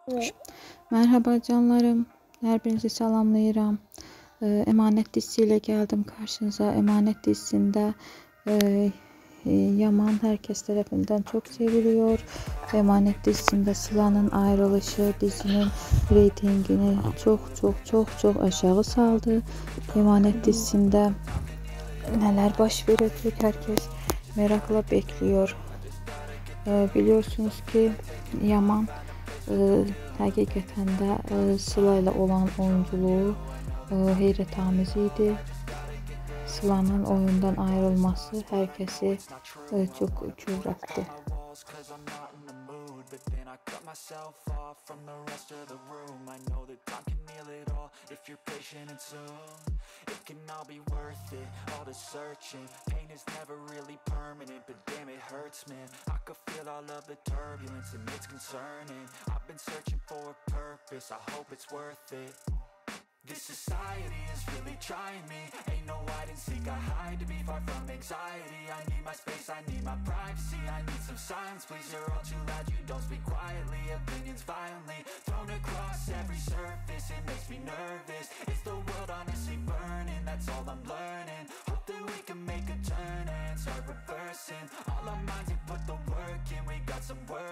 Merhaba canlarım. Her birinizi salamlayıram. Emanet dizisiyle geldim karşınıza. Emanet dizisinde Yaman herkes tarafından çok seviliyor. Emanet dizisinde Sıla'nın ayrılışı dizinin reytingini çok aşağı saldı. Emanet dizisinde neler baş verecek herkes merakla bekliyor. Biliyorsunuz ki Yaman həqiqətən də Sıla ilə olan oyunculuğu heyrətamiz idi. Sıla'nın oyundan ayrılması herkesi çok kövrəltdi. But then I cut myself off from the rest of the room. I know that time can heal it all if you're patient and soon it can all be worth it, all the searching. Pain is never really permanent, but damn it hurts, man. I could feel all of the turbulence and it's concerning. I've been searching for a purpose, I hope it's worth it. This society is really trying me. Ain't no hide and seek, I hide to be far from anxiety. I need my space, I need my privacy. I need some silence, please, you're all too loud. You don't speak quietly, opinions violently thrown across every surface. It makes me nervous. Is the world honestly burning? That's all I'm learning. Hope that we can make a turn and start reversing all our minds and put the work in. We got some work